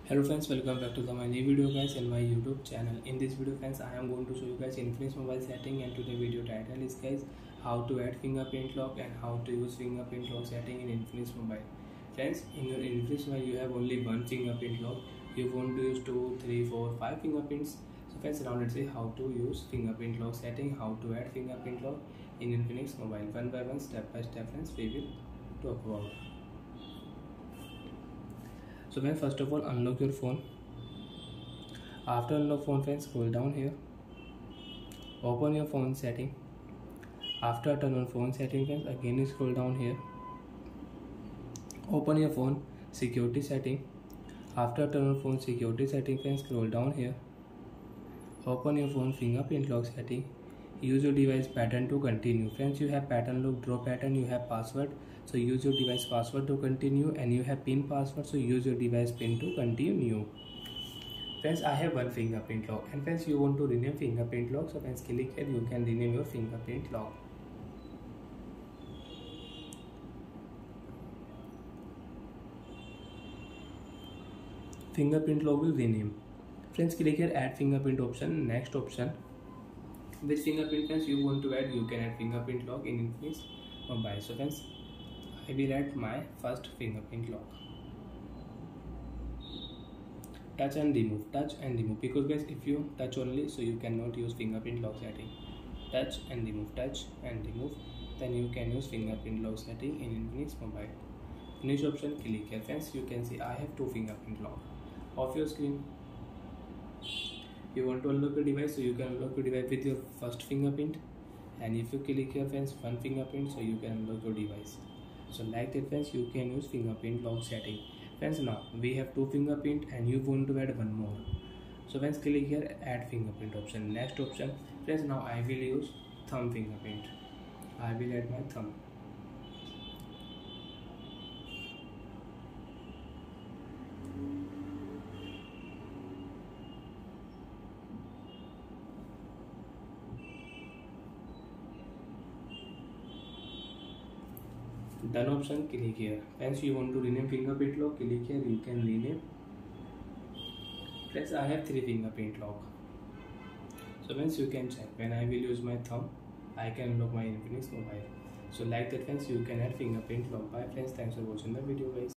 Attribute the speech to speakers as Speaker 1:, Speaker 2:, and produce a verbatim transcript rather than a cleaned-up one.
Speaker 1: Hello friends, welcome back to the my new video guys in my YouTube channel. In this video friends, I am going to show you guys Infinix mobile setting, and today video title is guys how to add fingerprint lock and how to use fingerprint lock setting in Infinix mobile. Friends, in your Infinix mobile you have only one fingerprint lock. You want to use two, three, four, five fingerprints. So friends, now let's see how to use fingerprint lock setting, how to add fingerprint lock in Infinix mobile. One by one, step by step friends, we will talk about. So then first of all, unlock your phone. After unlock phone friends, scroll down here, open your phone setting. After turn on phone setting friends, again you scroll down here, open your phone security setting. After turn on phone security setting friends, scroll down here, open your phone fingerprint lock setting. Use your device pattern to continue. Friends, you have pattern lock, draw pattern, you have password, so use your device password to continue, and you have pin password, so use your device pin to continue. Friends, I have one fingerprint lock, and friends, you want to rename fingerprint lock, so friends, click here, you can rename your fingerprint lock. Fingerprint lock will rename. Friends, click here, add fingerprint option. Next option, which fingerprint friends you want to add, you can add fingerprint lock in Infinix mobile. So friends, I will add my first fingerprint lock. Touch and remove, touch and remove, because guys if you touch only, so you cannot use fingerprint lock setting. Touch and remove, touch and remove, then you can use fingerprint lock setting in Infinix mobile. Finish option, click here. Friends, you can see I have two fingerprint lock. Off your screen, you want to unlock your device, so you can unlock your device with your first fingerprint, and if you click here friends, one fingerprint, so you can unlock your device. So like that friends, you can use fingerprint lock setting. Friends, now we have two fingerprint and you want to add one more, so friends, click here, add fingerprint option. Next option friends, now I will use thumb fingerprint. I will add my thumb. Done option, click here. Friends, you want to rename fingerprint lock, click here, you can rename. Friends, I have three fingerprint lock, so friends, you can check. When I will use my thumb, I can unlock my Infinix mobile. So like that friends, you can add fingerprint lock. Bye friends, thanks for watching the video guys.